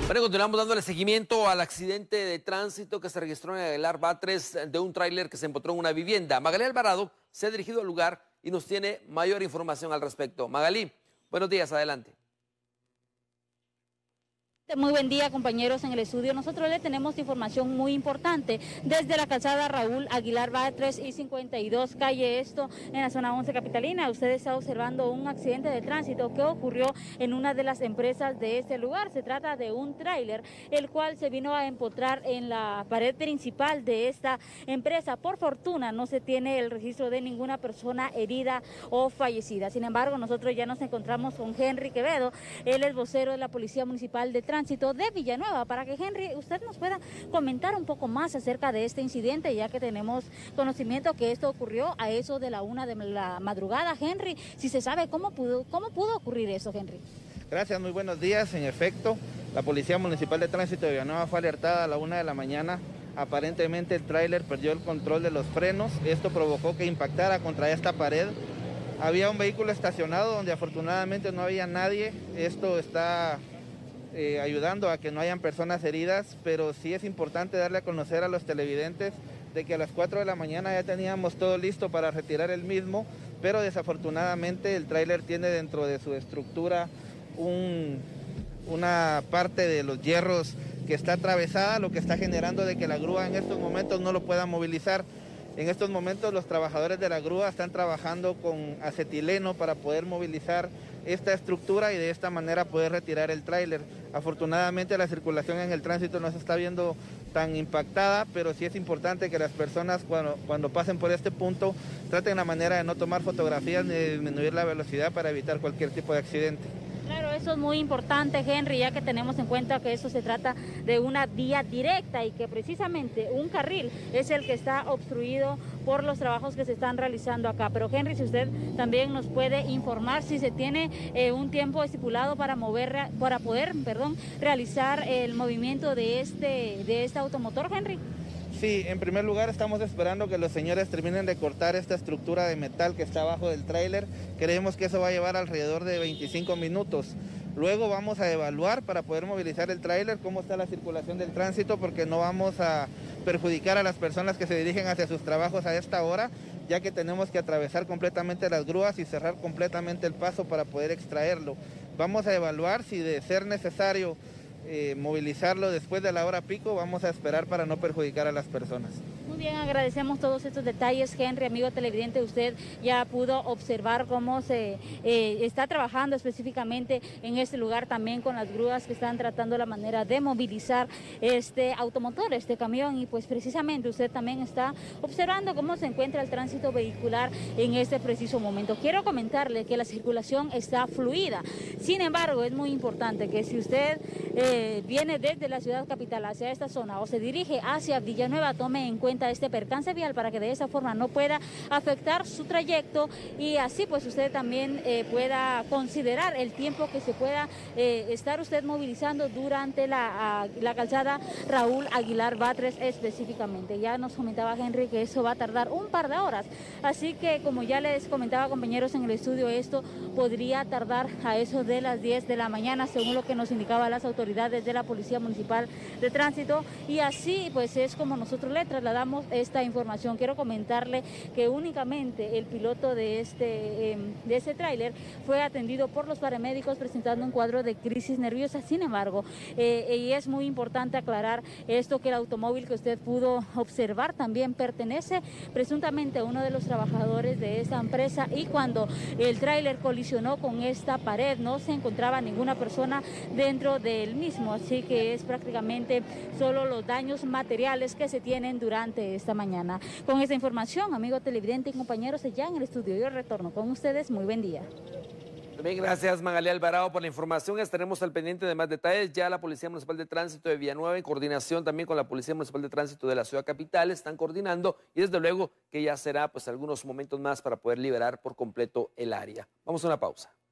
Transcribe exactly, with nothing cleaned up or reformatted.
Bueno, continuamos dándole seguimiento al accidente de tránsito que se registró en Aguilar Batres de un tráiler que se empotró en una vivienda. Magalí Alvarado se ha dirigido al lugar y nos tiene mayor información al respecto. Magalí, buenos días, adelante. Muy buen día, compañeros en el estudio. Nosotros le tenemos información muy importante desde la calzada Raúl Aguilar Batres y cincuenta y dos calle Esto en la zona once capitalina. Usted está observando un accidente de tránsito que ocurrió en una de las empresas de este lugar. Se trata de un tráiler el cual se vino a empotrar en la pared principal de esta empresa. Por fortuna no se tiene el registro de ninguna persona herida o fallecida. Sin embargo, nosotros ya nos encontramos con Henry Quevedo. Él es vocero de la Policía Municipal de Tránsito de Villanueva, para que Henry, usted nos pueda comentar un poco más acerca de este incidente, ya que tenemos conocimiento que esto ocurrió a eso de la una de la madrugada. Henry, si se sabe cómo pudo, cómo pudo ocurrir eso, Henry. Gracias, muy buenos días. En efecto, la Policía Municipal de Tránsito de Villanueva fue alertada a la una de la mañana. Aparentemente el tráiler perdió el control de los frenos. Esto provocó que impactara contra esta pared. Había un vehículo estacionado donde afortunadamente no había nadie. Esto está Eh, ayudando a que no hayan personas heridas, pero sí es importante darle a conocer a los televidentes de que a las cuatro de la mañana ya teníamos todo listo para retirar el mismo, pero desafortunadamente el tráiler tiene dentro de su estructura un, una parte de los hierros que está atravesada, lo que está generando de que la grúa en estos momentos no lo pueda movilizar. En estos momentos los trabajadores de la grúa están trabajando con acetileno para poder movilizar esta estructura y de esta manera poder retirar el tráiler. Afortunadamente la circulación en el tránsito no se está viendo tan impactada, pero sí es importante que las personas cuando, cuando pasen por este punto traten la manera de no tomar fotografías ni de disminuir la velocidad para evitar cualquier tipo de accidente. Claro, eso es muy importante, Henry, ya que tenemos en cuenta que eso se trata de una vía directa y que precisamente un carril es el que está obstruido por los trabajos que se están realizando acá. Pero Henry, si usted también nos puede informar si se tiene eh, un tiempo estipulado para mover, para poder, perdón, realizar el movimiento de este, de este automotor, Henry. Sí, en primer lugar estamos esperando que los señores terminen de cortar esta estructura de metal que está abajo del tráiler. Creemos que eso va a llevar alrededor de veinticinco minutos. Luego vamos a evaluar para poder movilizar el tráiler cómo está la circulación del tránsito, porque no vamos a perjudicar a las personas que se dirigen hacia sus trabajos a esta hora, ya que tenemos que atravesar completamente las grúas y cerrar completamente el paso para poder extraerlo. Vamos a evaluar si de ser necesario Eh, movilizarlo después de la hora pico, vamos a esperar para no perjudicar a las personas. Muy bien, agradecemos todos estos detalles, Henry, amigo televidente. Usted ya pudo observar cómo se eh, está trabajando específicamente en este lugar, también con las grúas que están tratando la manera de movilizar este automotor, este camión, y pues precisamente usted también está observando cómo se encuentra el tránsito vehicular en este preciso momento. Quiero comentarle que la circulación está fluida. Sin embargo, es muy importante que si usted eh, viene desde la ciudad capital hacia esta zona o se dirige hacia Villanueva, tome en cuenta este percance vial para que de esa forma no pueda afectar su trayecto y así pues usted también eh, pueda considerar el tiempo que se pueda eh, estar usted movilizando durante la, a, la calzada Raúl Aguilar Batres específicamente. Ya nos comentaba Henry que eso va a tardar un par de horas, así que como ya les comentaba, compañeros en el estudio, esto podría tardar a eso de las diez de la mañana según lo que nos indicaban las autoridades de la Policía Municipal de Tránsito, y así pues es como nosotros le trasladamos esta información. Quiero comentarle que únicamente el piloto de este, eh, de este tráiler fue atendido por los paramédicos presentando un cuadro de crisis nerviosa. Sin embargo, eh, y es muy importante aclarar esto, que el automóvil que usted pudo observar también pertenece presuntamente a uno de los trabajadores de esta empresa, y cuando el tráiler colisionó con esta pared no se encontraba ninguna persona dentro del mismo, así que es prácticamente solo los daños materiales que se tienen durante esta mañana. Con esta información, amigo televidente y compañeros, ya en el estudio, yo retorno con ustedes. Muy buen día. También gracias, Magalí Alvarado, por la información. Estaremos al pendiente de más detalles. Ya la Policía Municipal de Tránsito de Villanueva, en coordinación también con la Policía Municipal de Tránsito de la ciudad capital, están coordinando, y desde luego que ya será pues algunos momentos más para poder liberar por completo el área. Vamos a una pausa.